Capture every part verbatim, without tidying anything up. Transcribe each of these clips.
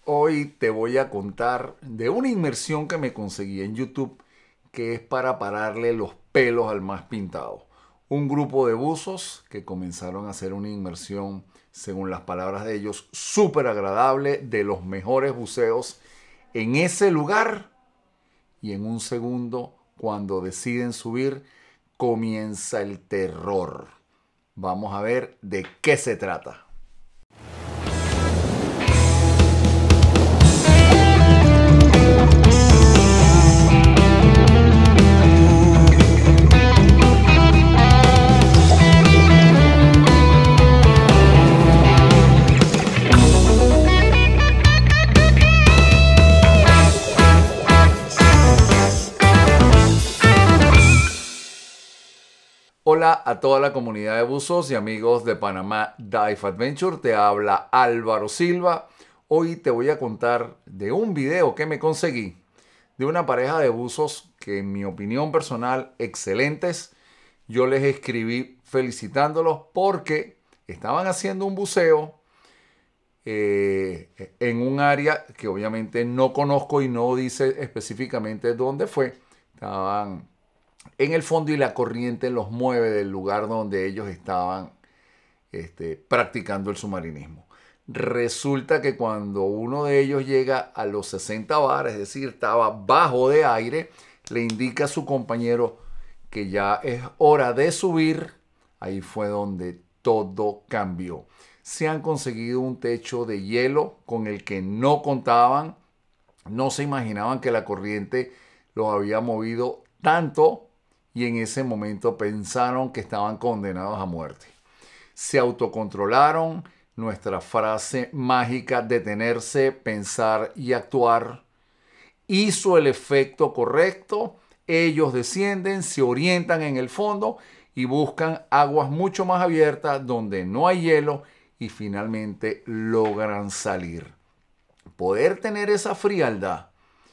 Hoy te voy a contar de una inmersión que me conseguí en YouTube que es para pararle los pelos al más pintado. Un grupo de buzos que comenzaron a hacer una inmersión, según las palabras de ellos, súper agradable, de los mejores buceos en ese lugar. Y en un segundo, cuando deciden subir, comienza el terror. Vamos a ver de qué se trata. Hola a toda la comunidad de buzos y amigos de Panamá Dive Adventure, te habla Álvaro Silva. Hoy te voy a contar de un video que me conseguí de una pareja de buzos que en mi opinión personal excelentes. Yo les escribí felicitándolos porque estaban haciendo un buceo eh, en un área que obviamente no conozco y no dice específicamente dónde fue. Estaban en el fondo y la corriente los mueve del lugar donde ellos estaban este, practicando el submarinismo. Resulta que cuando uno de ellos llega a los sesenta bar, es decir, estaba bajo de aire, le indica a su compañero que ya es hora de subir. Ahí fue donde todo cambió. Se han conseguido un techo de hielo con el que no contaban. No se imaginaban que la corriente los había movido tanto. Y en ese momento pensaron que estaban condenados a muerte. Se autocontrolaron. Nuestra frase mágica, detenerse, pensar y actuar, hizo el efecto correcto. Ellos descienden, se orientan en el fondo y buscan aguas mucho más abiertas donde no hay hielo y finalmente logran salir. Poder tener esa frialdad,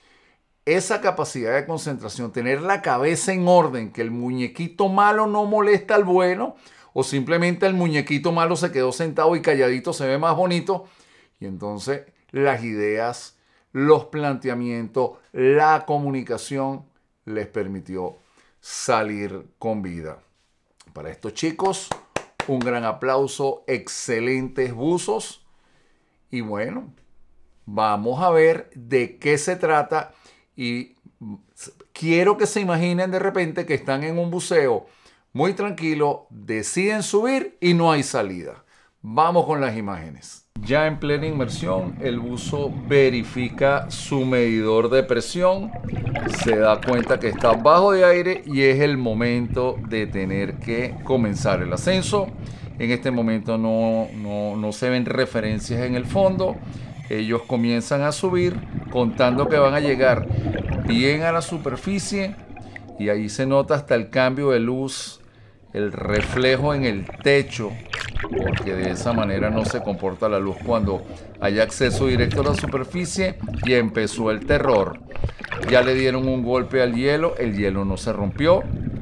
esa capacidad de concentración, tener la cabeza en orden, que el muñequito malo no molesta al bueno, o simplemente el muñequito malo se quedó sentado y calladito se ve más bonito. Y entonces las ideas, los planteamientos, la comunicación les permitió salir con vida. Para estos chicos, un gran aplauso, excelentes buzos. Y bueno, vamos a ver de qué se trata. Y quiero que se imaginen de repente que están en un buceo muy tranquilo, deciden subir y no hay salida. Vamos con las imágenes. Ya en plena inmersión, el buzo verifica su medidor de presión, se da cuenta que está bajo de aire y es el momento de tener que comenzar el ascenso. En este momento no, no, no se ven referencias en el fondo. Ellos comienzan a subir contando que van a llegar bien a la superficie y ahí se nota hasta el cambio de luz, el reflejo en el techo, porque de esa manera no se comporta la luz cuando hay acceso directo a la superficie. Y empezó el terror. Ya le dieron un golpe al hielo, el hielo no se rompió.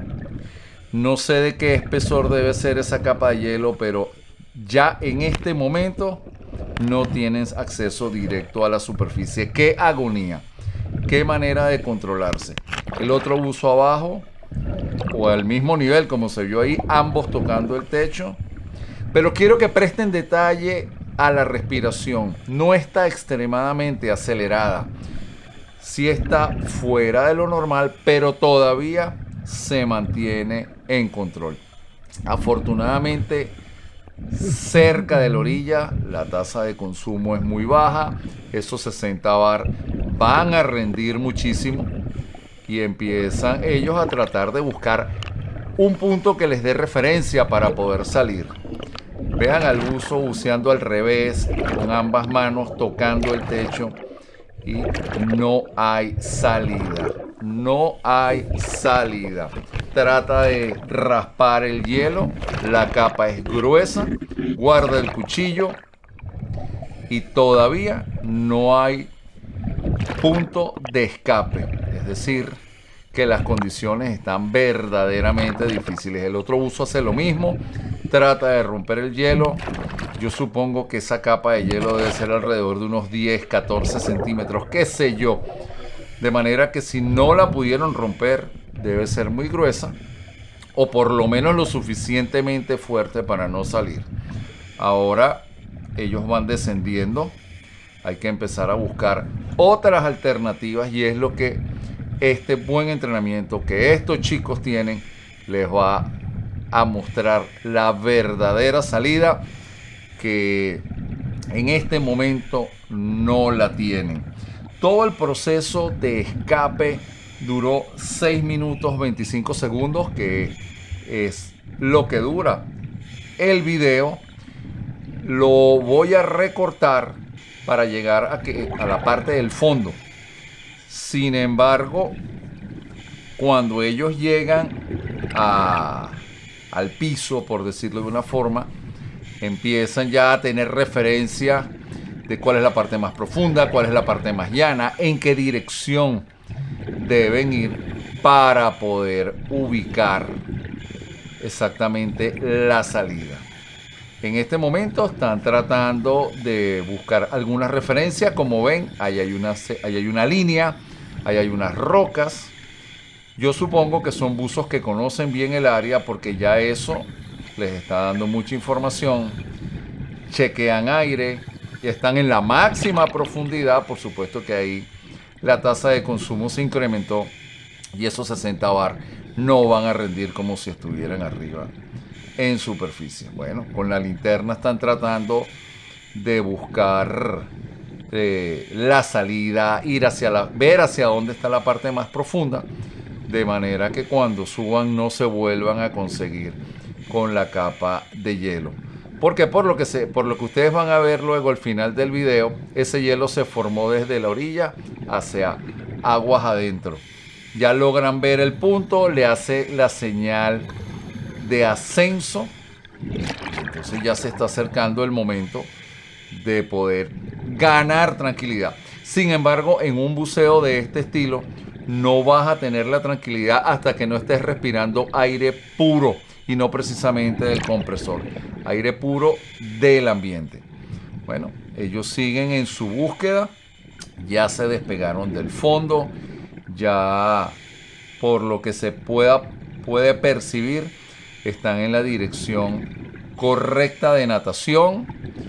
No sé de qué espesor debe ser esa capa de hielo, pero ya en este momento no tienen acceso directo a la superficie. ¡Qué agonía! ¡Qué manera de controlarse! El otro buzo abajo, o al mismo nivel como se vio ahí, ambos tocando el techo. Pero quiero que presten detalle a la respiración. No está extremadamente acelerada. Sí está fuera de lo normal, pero todavía se mantiene en control. Afortunadamente, cerca de la orilla, la tasa de consumo es muy baja. Esos sesenta bar van a rendir muchísimo. Y empiezan ellos a tratar de buscar un punto que les dé referencia para poder salir. Vean al buzo buceando al revés, con ambas manos tocando el techo. Y no hay salida. No hay salida. Trata de raspar el hielo. La capa es gruesa. Guarda el cuchillo. Y todavía no hay punto de escape. Es decir, que las condiciones están verdaderamente difíciles. El otro buzo hace lo mismo. Trata de romper el hielo. Yo supongo que esa capa de hielo debe ser alrededor de unos diez, catorce centímetros, qué sé yo. De manera que si no la pudieron romper, debe ser muy gruesa o por lo menos lo suficientemente fuerte para no salir. Ahora ellos van descendiendo. Hay que empezar a buscar otras alternativas y es lo que este buen entrenamiento que estos chicos tienen les va a mostrar la verdadera salida, que en este momento no la tienen. Todo el proceso de escape duró seis minutos veinticinco segundos, que es lo que dura el video. Lo voy a recortar para llegar a, que, a la parte del fondo. Sin embargo, cuando ellos llegan a, al piso, por decirlo de una forma, empiezan ya a tener referencia de cuál es la parte más profunda, cuál es la parte más llana, en qué dirección deben ir para poder ubicar exactamente la salida. En este momento están tratando de buscar alguna referencia. Como ven, ahí hay una, ahí hay una línea, ahí hay unas rocas. Yo supongo que son buzos que conocen bien el área porque ya eso les está dando mucha información. Chequean aire y están en la máxima profundidad. Por supuesto que ahí la tasa de consumo se incrementó y esos sesenta bar no van a rendir como si estuvieran arriba en superficie. Bueno, con la linterna están tratando de buscar eh, la salida, ir hacia la, ver hacia dónde está la parte más profunda, de manera que cuando suban no se vuelvan a conseguir con la capa de hielo. Porque por lo que se, por lo que ustedes van a ver luego al final del video, ese hielo se formó desde la orilla hacia aguas adentro. Ya logran ver el punto, le hace la señal de ascenso. Entonces ya se está acercando el momento de poder ganar tranquilidad. Sin embargo, en un buceo de este estilo no vas a tener la tranquilidad hasta que no estés respirando aire puro y no precisamente del compresor, aire puro del ambiente. Bueno, ellos siguen en su búsqueda, ya se despegaron del fondo, ya por lo que se pueda puede percibir están en la dirección correcta de natación.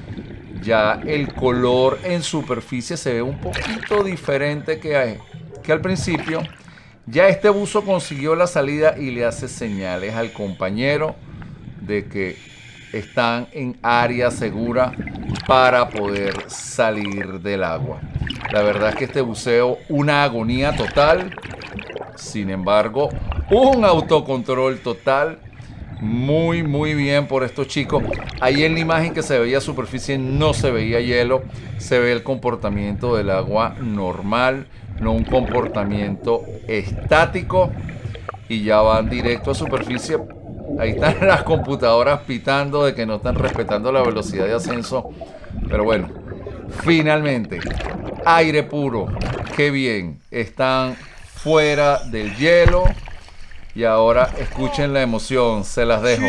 Ya el color en superficie se ve un poquito diferente que, hay, que al principio. Ya este buzo consiguió la salida y le hace señales al compañero de que están en área segura para poder salir del agua. La verdad es que este buceo, una agonía total. Sin embargo, un autocontrol total. Muy, muy bien por estos chicos. Ahí en la imagen que se veía superficie no se veía hielo. Se ve el comportamiento del agua normal, no un comportamiento estático. Y ya van directo a superficie. Ahí están las computadoras pitando de que no están respetando la velocidad de ascenso. Pero bueno, finalmente, aire puro. Qué bien. Están fuera del hielo. Y ahora escuchen la emoción, se las dejo.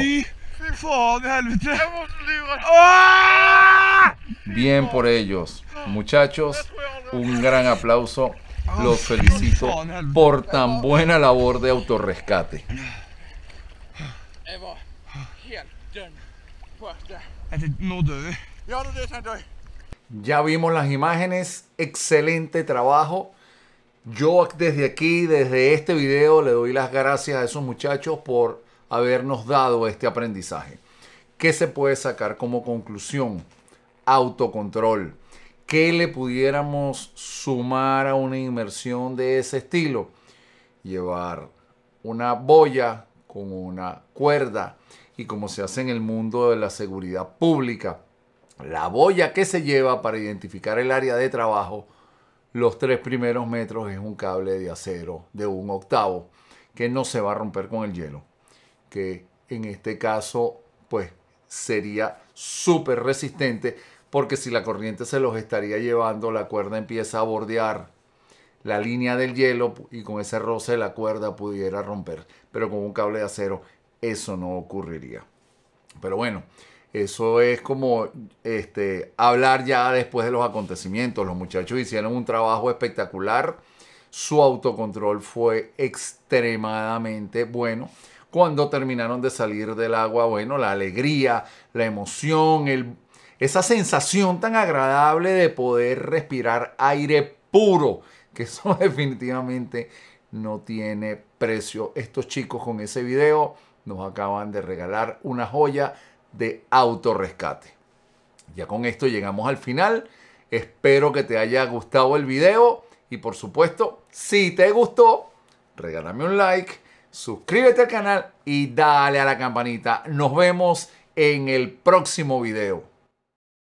Bien por ellos. Muchachos, un gran aplauso. Los felicito por tan buena labor de autorrescate. Ya vimos las imágenes, excelente trabajo. Yo desde aquí, desde este video, le doy las gracias a esos muchachos por habernos dado este aprendizaje. ¿Qué se puede sacar como conclusión? Autocontrol. ¿Qué le pudiéramos sumar a una inmersión de ese estilo? Llevar una boya con una cuerda y como se hace en el mundo de la seguridad pública, la boya que se lleva para identificar el área de trabajo. Los tres primeros metros es un cable de acero de un octavo que no se va a romper con el hielo. Que en este caso, pues, sería súper resistente porque si la corriente se los estaría llevando, la cuerda empieza a bordear la línea del hielo y con ese roce la cuerda pudiera romper. Pero con un cable de acero eso no ocurriría. Pero bueno, Eso es como este, hablar ya después de los acontecimientos. Los muchachos hicieron un trabajo espectacular. Su autocontrol fue extremadamente bueno. Cuando terminaron de salir del agua, bueno, la alegría, la emoción, el, esa sensación tan agradable de poder respirar aire puro, que eso definitivamente no tiene precio. Estos chicos con ese video nos acaban de regalar una joya de autorrescate. Ya con esto llegamos al final. Espero que te haya gustado el video y por supuesto, si te gustó, regálame un like, suscríbete al canal y dale a la campanita. Nos vemos en el próximo video.